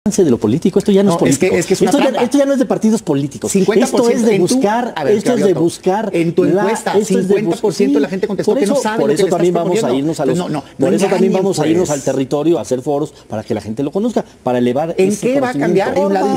de lo político, esto ya no es político. Es que es una esto ya no es de partidos políticos. 50% esto es de buscar, esto es de buscar. En tu encuesta, 50% de la gente contestó que no sabe. Por eso también vamos a irnos a los, por eso también vamos a irnos al territorio, a hacer foros para que la gente lo conozca, para elevar. ¿En qué va a cambiar?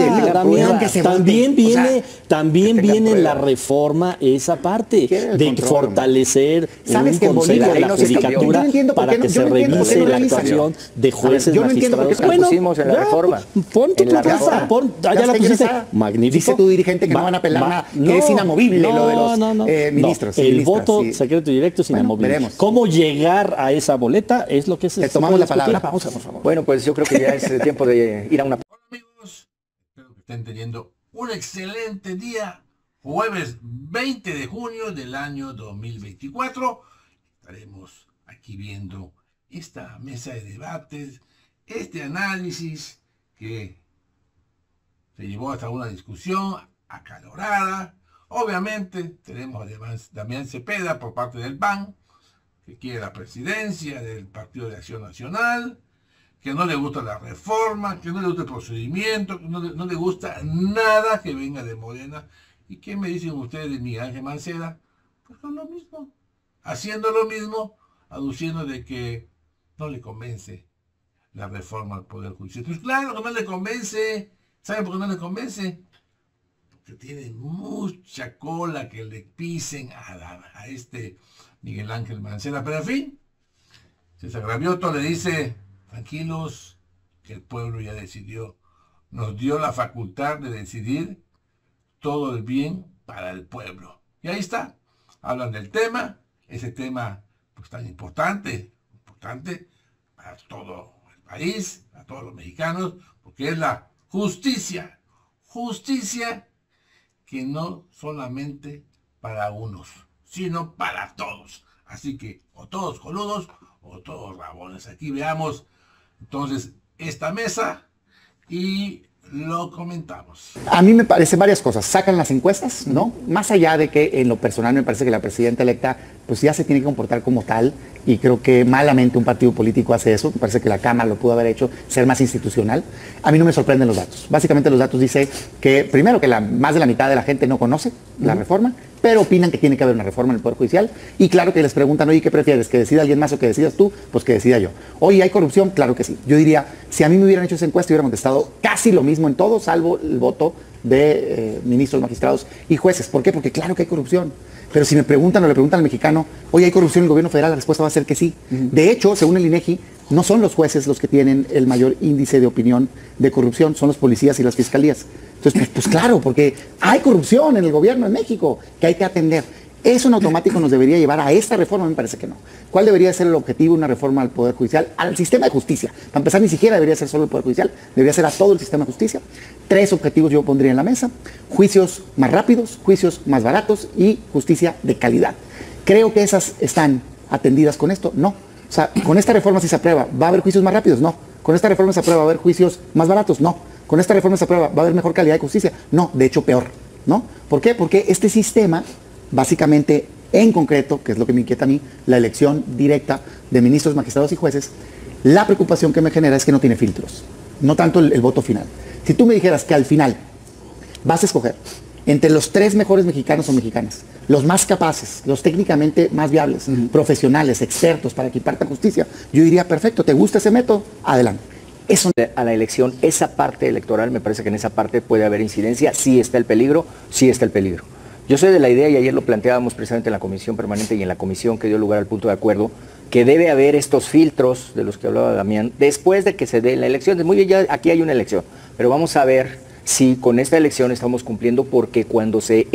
También viene la reforma, esa parte de fortalecer un consejo de la judicatura para que se revise la actuación de jueces, magistrados. Bueno, en la reforma. Pon tu propuesta, ya la pusiste. Magnífico. Dice tu dirigente que no van a apelar nada, que es inamovible lo de los ministros. El voto secreto y directo es inamovible. Veremos. ¿Cómo llegar a esa boleta? Es lo que se... Te tomamos la palabra. Pausa, por favor. Bueno, pues yo creo que ya es tiempo de ir a una... Hola amigos, espero que estén teniendo un excelente día. Jueves 20 de junio del año 2024. Estaremos aquí viendo esta mesa de debates, este análisis que se llevó hasta una discusión acalorada. Obviamente tenemos además Damián Cepeda por parte del PAN, que quiere la presidencia del Partido de Acción Nacional, que no le gusta la reforma, que no le gusta el procedimiento, que no le gusta nada que venga de Morena. ¿Y qué me dicen ustedes de Miguel Ángel Mancera? Pues con lo mismo, haciendo lo mismo, aduciendo de que no le convence la reforma al Poder Judicial. Pues claro que no le convence. ¿Saben por qué no le convence? Porque tiene mucha cola que le pisen a este Miguel Ángel Mancera. Pero en fin, César Gravioto le dice, tranquilos, que el pueblo ya decidió. Nos dio la facultad de decidir todo el bien para el pueblo. Y ahí está. Hablan del tema, ese tema pues tan importante para todo el país, para todos los mexicanos, porque es la justicia que no solamente para unos, sino para todos. Así que o todos coludos o todos rabones. Aquí veamos entonces esta mesa y lo comentamos. A mí me parecen varias cosas. Sacan las encuestas, ¿no? Más allá de que en lo personal me parece que la presidenta electa pues ya se tiene que comportar como tal, y creo que malamente un partido político hace eso. Me parece que la Cámara lo pudo haber hecho, ser más institucional. A mí no me sorprenden los datos. Básicamente los datos dicen que, primero, que más de la mitad de la gente no conoce la reforma, pero opinan que tiene que haber una reforma en el Poder Judicial. Y claro que les preguntan, oye, ¿qué prefieres? ¿Que decida alguien más o que decidas tú? Pues que decida yo. Oye, ¿hay corrupción? Claro que sí. Yo diría, si a mí me hubieran hecho esa encuesta, hubiera contestado casi lo mismo en todo, salvo el voto de ministros, magistrados y jueces. ¿Por qué? Porque claro que hay corrupción. Pero si me preguntan o le preguntan al mexicano, oye, ¿hay corrupción en el gobierno federal? La respuesta va a ser que sí. De hecho, según el INEGI, no son los jueces los que tienen el mayor índice de opinión de corrupción, son los policías y las fiscalías. Entonces, pues claro, porque hay corrupción en el gobierno de México que hay que atender. ¿Eso en automático nos debería llevar a esta reforma? Me parece que no. ¿Cuál debería ser el objetivo de una reforma al Poder Judicial? Al sistema de justicia. Para empezar, ni siquiera debería ser solo el Poder Judicial, debería ser a todo el sistema de justicia. 3 objetivos yo pondría en la mesa: juicios más rápidos, juicios más baratos y justicia de calidad. ¿Creo que esas están atendidas con esto? No. O sea, con esta reforma, si se aprueba, ¿va a haber juicios más rápidos? No. Con esta reforma se aprueba, ¿va a haber juicios más baratos? No. Con esta reforma se aprueba, ¿va a haber mejor calidad de justicia? No, de hecho peor, ¿no? ¿Por qué? Porque este sistema, básicamente, en concreto, que es lo que me inquieta a mí, la elección directa de ministros, magistrados y jueces, la preocupación que me genera es que no tiene filtros, no tanto el voto final. Si tú me dijeras que al final vas a escoger entre los 3 mejores mexicanos o mexicanas, los más capaces, los técnicamente más viables, profesionales, expertos para que impartan justicia, yo diría, perfecto, ¿te gusta ese método? Adelante. Eso. A la elección, esa parte electoral, me parece que en esa parte puede haber incidencia, sí está el peligro, sí está el peligro. Yo soy de la idea, y ayer lo planteábamos precisamente en la comisión permanente y en la comisión que dio lugar al punto de acuerdo, que debe haber estos filtros de los que hablaba Damián, después de que se dé la elección. Muy bien, ya aquí hay una elección, pero vamos a ver si con esta elección estamos cumpliendo, porque cuando se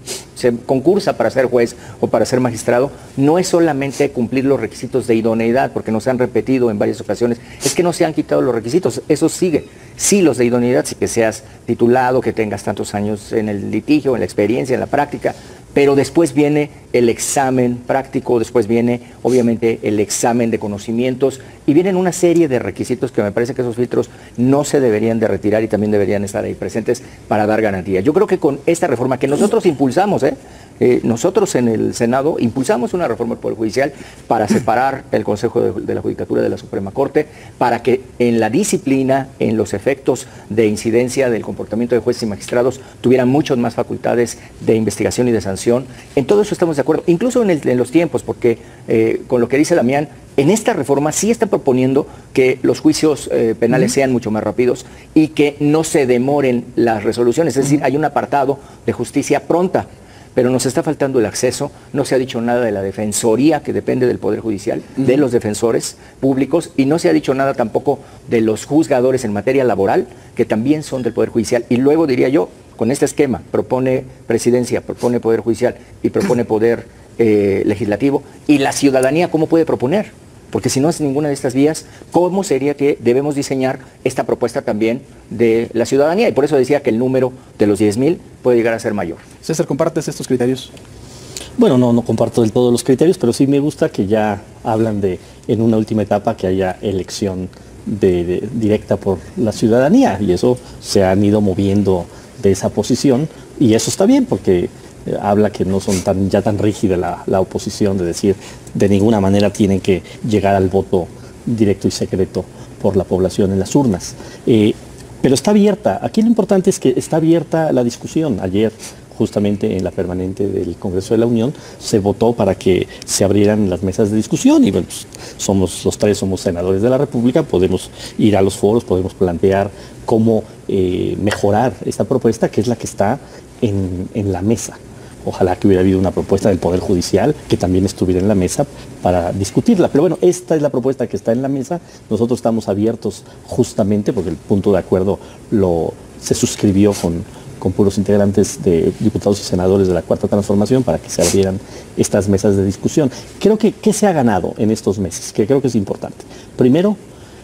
concursa para ser juez o para ser magistrado, no es solamente cumplir los requisitos de idoneidad, porque nos han repetido en varias ocasiones, es que no se han quitado los requisitos, eso sigue. Sí, los de idoneidad, sí, que seas titulado, que tengas tantos años en el litigio, en la experiencia, en la práctica, pero después viene el examen práctico, después viene obviamente el examen de conocimientos y vienen una serie de requisitos que me parece que esos filtros no se deberían de retirar y también deberían estar ahí presentes para dar garantía. Yo creo que con esta reforma que nosotros impulsamos, nosotros en el Senado impulsamos una reforma del Poder Judicial para separar el Consejo de la Judicatura de la Suprema Corte, para que en la disciplina, en los efectos de incidencia del comportamiento de jueces y magistrados tuvieran muchas más facultades de investigación y de sanción. En todo eso estamos de acuerdo, incluso en los tiempos, porque con lo que dice Damián, en esta reforma sí está proponiendo que los juicios penales sean mucho más rápidos y que no se demoren las resoluciones, es decir, hay un apartado de justicia pronta. Pero nos está faltando el acceso, no se ha dicho nada de la defensoría que depende del Poder Judicial, de los defensores públicos, y no se ha dicho nada tampoco de los juzgadores en materia laboral, que también son del Poder Judicial. Y luego diría yo, con este esquema, propone Presidencia, propone Poder Judicial y propone Poder Legislativo, y la ciudadanía, ¿cómo puede proponer? Porque si no es ninguna de estas vías, ¿cómo sería que debemos diseñar esta propuesta también de la ciudadanía? Y por eso decía que el número de los 10,000 puede llegar a ser mayor. César, ¿compartes estos criterios? Bueno, no comparto del todo los criterios, pero sí me gusta que ya hablan de, en una última etapa, que haya elección directa por la ciudadanía, y eso se han ido moviendo de esa posición, y eso está bien, porque habla que no son ya tan rígida la oposición de decir de ninguna manera tienen que llegar al voto directo y secreto por la población en las urnas. Pero está abierta. Aquí lo importante es que está abierta la discusión. Ayer, justamente en la permanente del Congreso de la Unión, se votó para que se abrieran las mesas de discusión y bueno, pues, los tres somos senadores de la República, podemos ir a los foros, podemos plantear cómo mejorar esta propuesta, que es la que está en la mesa. Ojalá que hubiera habido una propuesta del Poder Judicial que también estuviera en la mesa para discutirla. Pero bueno, esta es la propuesta que está en la mesa. Nosotros estamos abiertos justamente porque el punto de acuerdo se suscribió con puros integrantes de diputados y senadores de la Cuarta Transformación para que se abrieran estas mesas de discusión. Creo que ¿qué se ha ganado en estos meses? Que creo que es importante. Primero,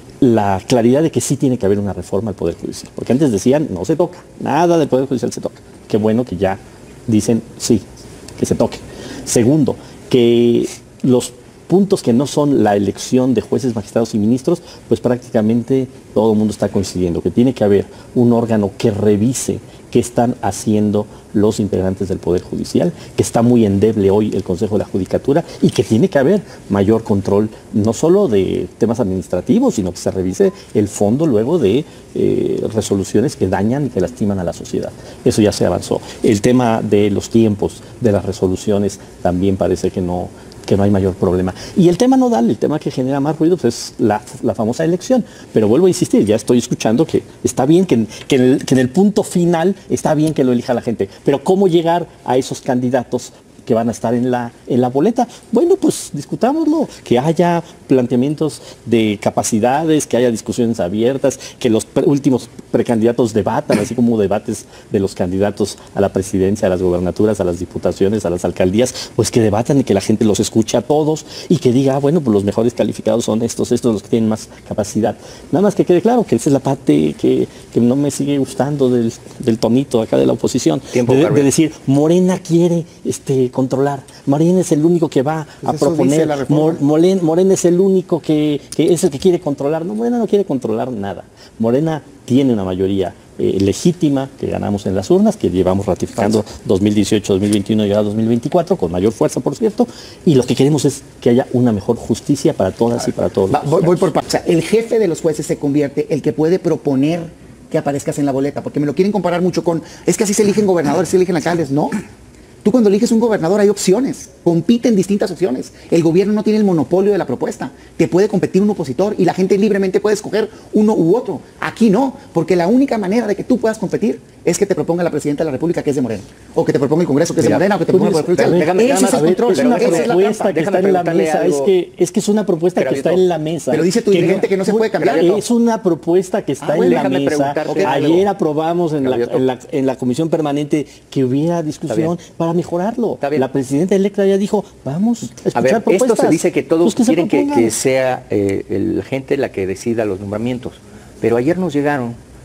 la claridad de que sí tiene que haber una reforma al Poder Judicial. Porque antes decían, no se toca, nada del Poder Judicial se toca. Qué bueno que ya dicen sí, que se toque. Segundo, que los puntos que no son la elección de jueces, magistrados y ministros, pues prácticamente todo el mundo está coincidiendo, que tiene que haber un órgano que revise qué están haciendo los integrantes del Poder Judicial, que está muy endeble hoy el Consejo de la Judicatura y que tiene que haber mayor control, no solo de temas administrativos, sino que se revise el fondo luego de resoluciones que dañan y que lastiman a la sociedad. Eso ya se avanzó. El tema de los tiempos de las resoluciones también parece que no hay mayor problema. Y el tema nodal, el tema que genera más ruido, pues es la famosa elección. Pero vuelvo a insistir, ya estoy escuchando que está bien, que en el punto final está bien que lo elija la gente. Pero ¿cómo llegar a esos candidatos que van a estar en la boleta? Bueno, pues discutámoslo, que haya planteamientos de capacidades, que haya discusiones abiertas, que los últimos precandidatos debatan, así como debates de los candidatos a la presidencia, a las gobernaturas, a las diputaciones, a las alcaldías, pues que debatan y que la gente los escuche a todos y que diga, bueno, pues los mejores calificados son estos los que tienen más capacidad. Nada más que quede claro que esa es la parte que no me sigue gustando del tonito acá de la oposición, de decir, Morena quiere controlar, Morena es el único que va a proponer, Morena es el único que es el que quiere controlar. No, Morena no quiere controlar nada. Morena tiene una mayoría legítima que ganamos en las urnas, que llevamos ratificando 2018, 2021 y ahora 2024, con mayor fuerza, por cierto, y lo que queremos es que haya una mejor justicia para todas y para todos. Voy por partes. O sea, el jefe de los jueces se convierte el que puede proponer que aparezcas en la boleta, porque me lo quieren comparar mucho con, es que así se eligen gobernadores, se eligen alcaldes. No. Tú cuando eliges un gobernador hay opciones, compiten distintas opciones. El gobierno no tiene el monopolio de la propuesta. Te puede competir un opositor y la gente libremente puede escoger uno u otro. Aquí no, porque la única manera de que tú puedas competir es que te proponga la Presidenta de la República, que es de Morena, o que te proponga el Congreso, que es de Morena, o que te proponga el Poder Judicial. Ese es el control. Es una propuesta que está en la mesa. Es que es una propuesta que está en la mesa. Pero dice tu dirigente que no se puede cambiar. Es una propuesta que está en la mesa. Ayer aprobamos en la comisión permanente que hubiera discusión para mejorarlo. La presidenta electa ya dijo, vamos a escuchar propuestas. Esto se dice que todos quieren que sea la gente la que decida los nombramientos. Pero ayer nos llegaron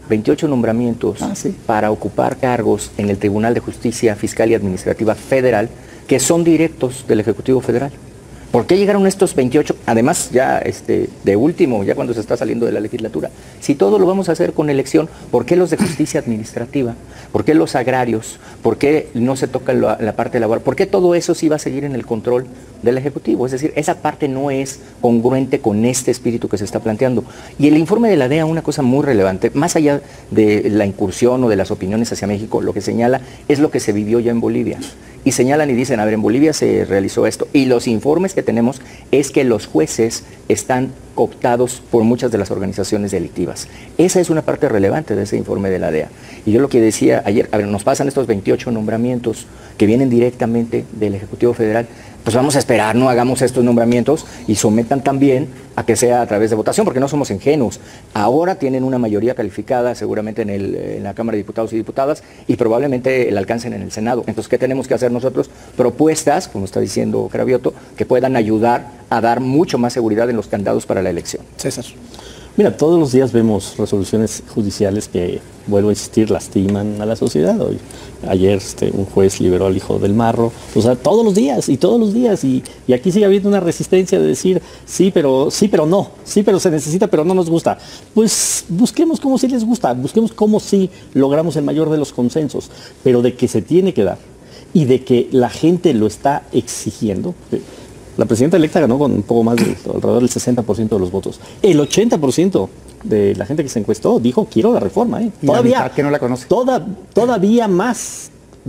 28 nombramientos para ocupar cargos en el Tribunal de Justicia Fiscal y Administrativa Federal que son directos del Ejecutivo Federal. ¿Por qué llegaron estos 28? Además, ya de último, ya cuando se está saliendo de la legislatura. Si todo lo vamos a hacer con elección, ¿por qué los de justicia administrativa? ¿Por qué los agrarios? ¿Por qué no se toca la parte laboral? ¿Por qué todo eso sí va a seguir en el control del Ejecutivo? Es decir, esa parte no es congruente con este espíritu que se está planteando. Y el informe de la DEA, una cosa muy relevante, más allá de la incursión o de las opiniones hacia México, lo que señala es lo que se vivió ya en Bolivia. Y señalan y dicen, a ver, en Bolivia se realizó esto. Y los informes que tenemos es que los jueces están cooptados por muchas de las organizaciones delictivas. Esa es una parte relevante de ese informe de la DEA. Y yo lo que decía ayer, a ver, nos pasan estos 28 nombramientos que vienen directamente del Ejecutivo Federal, pues vamos a esperar, no hagamos estos nombramientos y sometan también a que sea a través de votación, porque no somos ingenuos. Ahora tienen una mayoría calificada seguramente en la Cámara de Diputados y Diputadas y probablemente la alcancen en el Senado. Entonces, ¿qué tenemos que hacer nosotros? Propuestas, como está diciendo Cravioto, que puedan ayudar a dar mucho más seguridad en los candidatos para la elección. César. Mira, todos los días vemos resoluciones judiciales que, vuelvo a insistir, lastiman a la sociedad. Hoy, ayer un juez liberó al hijo del marro. O sea, todos los días. Y aquí sigue habiendo una resistencia de decir sí, pero no. Sí, pero se necesita, pero no nos gusta. Pues busquemos cómo sí les gusta. Busquemos cómo sí logramos el mayor de los consensos. Pero de que se tiene que dar y de que la gente lo está exigiendo. La presidenta electa ganó con un poco más de alrededor del 60% de los votos. El 80% de la gente que se encuestó dijo quiero la reforma. Todavía la que no la conoce. Todavía más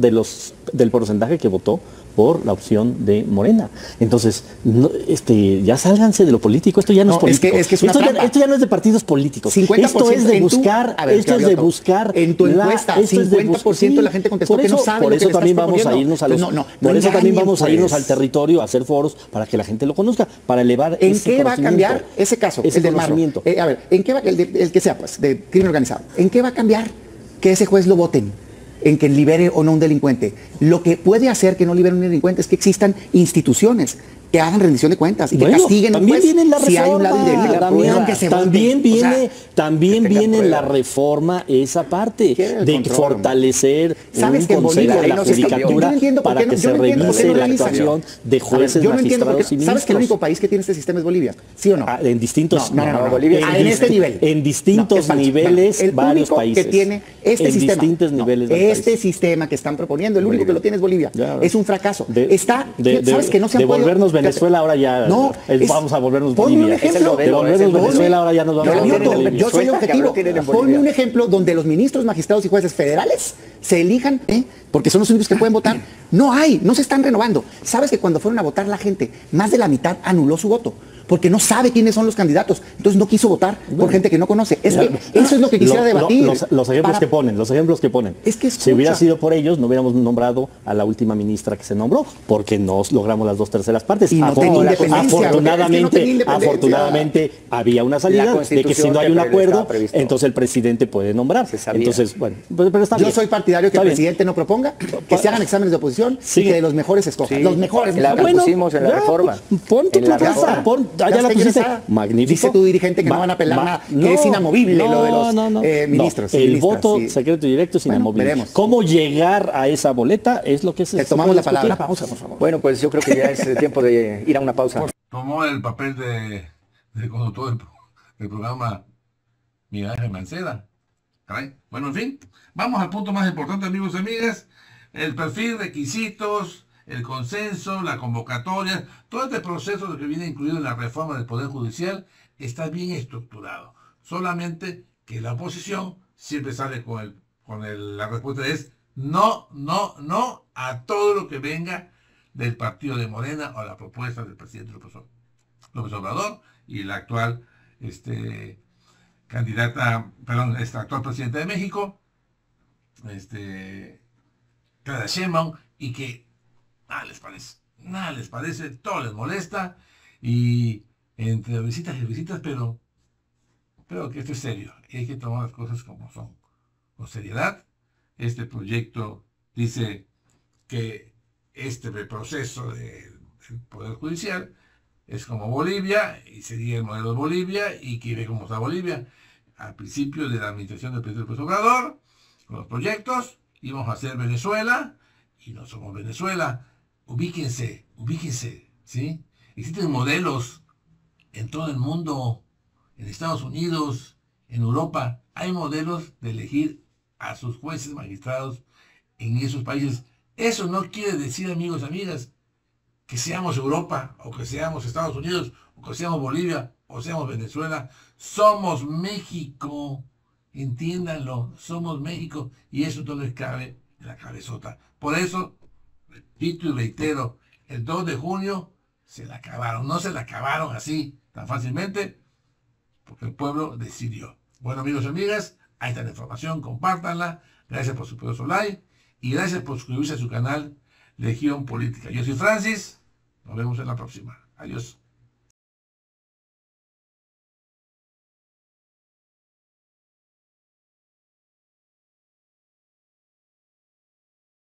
del porcentaje que votó por la opción de Morena. Entonces, ya sálganse de lo político, esto ya no es político. Es que es una esto ya no es de partidos políticos. 50% esto es de buscar, en tu encuesta, 50% de la gente contestó que no sabe por lo que eso le también estás vamos a irnos a los, por eso también vamos a irnos al territorio a hacer foros para que la gente lo conozca, para elevar ¿En qué va a cambiar ese caso? Ese el del Marro. A ver, ¿en qué va el que sea pues de crimen organizado? ¿En qué va a cambiar que ese juez lo voten? En que libere o no un delincuente. Lo que puede hacer que no libere un delincuente es que existan instituciones que hagan rendición de cuentas y que castiguen a un juez si hay un lado indebido. También viene la reforma, esa parte de fortalecer un consejo de la judicatura para que se revise la actuación de jueces, magistrados y ministros. ¿Sabes que el único país que tiene este sistema es Bolivia? ¿Sí o no? En distintos... No, Bolivia en este nivel. En distintos niveles, varios países. El único que tiene este sistema. En distintos niveles del país. Este sistema que están proponiendo, el único que lo tiene es Bolivia. Es un fracaso. ¿Sabes que no se han podido... Venezuela ahora ya vamos a volvernos Bolivia. De volvernos Venezuela ahora ya nos vamos a volver Bolivia. Yo soy objetivo. Ponme un ejemplo donde los ministros, magistrados y jueces federales se elijan, porque son los únicos que pueden votar. No se están renovando. ¿Sabes que cuando fueron a votar la gente, más de la mitad anuló su voto? Porque no sabe quiénes son los candidatos. Entonces no quiso votar por gente que no conoce. Eso es lo que quisiera debatir. Los ejemplos que ponen. Es que si hubiera sido por ellos, no hubiéramos nombrado a la última ministra que se nombró, porque no logramos las 2/3 partes. Y Afortunadamente había una salida de que si no hay un acuerdo, entonces el presidente puede nombrar. Entonces, bueno, pero está bien. Yo soy partidario que el presidente no proponga, que se hagan exámenes de oposición y que de los mejores escojan. Los mejores. La pusimos en la reforma. Ponte tu casa, ya la pusiste. Magnífico. Dice tu dirigente que no van a apelar nada, que es inamovible lo de los ministros. El voto secreto y directo es inamovible. ¿Cómo llegar a esa boleta? Es lo que se... Te tomamos la palabra. Pausa, por favor. Bueno, pues yo creo que ya es tiempo de ir a una pausa. Tomó el papel de conductor del programa Miguel Ángel Mancera. Bueno, en fin, vamos al punto más importante, amigos y amigas. El perfil, requisitos, el consenso, la convocatoria, todo este proceso que viene incluido en la reforma del Poder Judicial está bien estructurado. Solamente que la oposición siempre sale la respuesta es no a todo lo que venga del partido de Morena o la propuesta del presidente López Obrador y la actual actual presidenta de México, Claudia Sheinbaum, y que nada les parece, todo les molesta, y entre visitas y visitas, pero que esto es serio, y hay que tomar las cosas como son, con seriedad. Este proyecto dice que este proceso del Poder Judicial es como Bolivia, y sería el modelo de Bolivia, y quiere cómo está Bolivia, al principio de la administración del presidente López Obrador, con los proyectos, íbamos a hacer Venezuela, y no somos Venezuela. Ubíquense, ¿sí? Existen modelos en todo el mundo, en Estados Unidos, en Europa, hay modelos de elegir a sus jueces, magistrados en esos países. Eso no quiere decir, amigos, amigas, que seamos Europa, o que seamos Estados Unidos, o que seamos Bolivia, o seamos Venezuela. Somos México, entiéndanlo, somos México, y eso no les cabe en la cabezota. Por eso, repito y reitero, el 2 de junio se la acabaron. No se la acabaron así tan fácilmente, porque el pueblo decidió. Bueno, amigos y amigas, ahí está la información, compártanla. Gracias por su poderoso like y gracias por suscribirse a su canal Legión Política. Yo soy Francis, nos vemos en la próxima. Adiós.